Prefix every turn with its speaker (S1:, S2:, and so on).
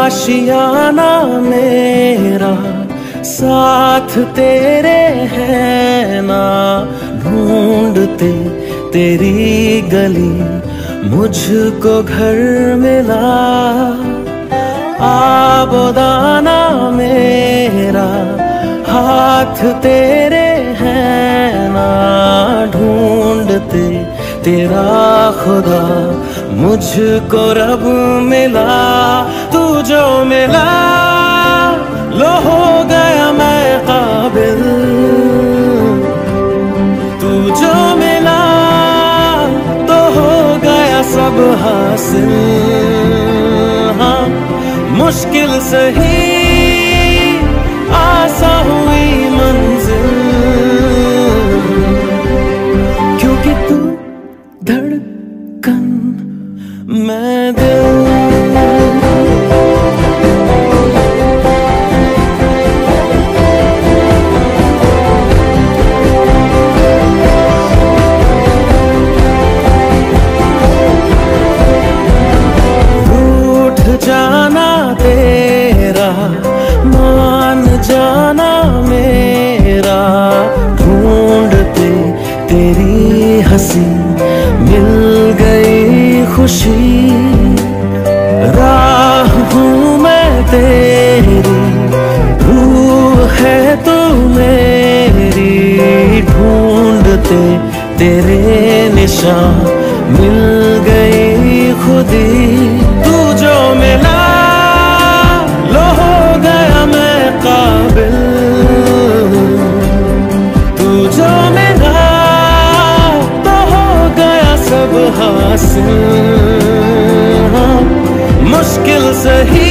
S1: आशियाना मेरा साथ तेरे है ना, ढूंढते तेरी गली मुझको घर मिला। आबोदाना मेरा हाथ तेरे है ना, ढूंढते तेरा खुदा मुझको रब मिला। तू जो मिला लो हो गया मैं काबिल, तू जो मिला तो हो गया सब हासिल। हाँ मुश्किल सही आसा हुई मंजिल, क्योंकि तू धड़कन मैं दिल। जाना तेरा मान जाना मेरा, ढूंढते तेरी हंसी मिल गई खुशी। राह हूँ मैं तेरी, रूह है तू मेरी, ढूंढते तेरे निशान मिल गई खुदी। तू जो मिला लो हो गया मैं काबिल, तू जो मिला तो हो गया सब हासिल। हाँ मुश्किल सही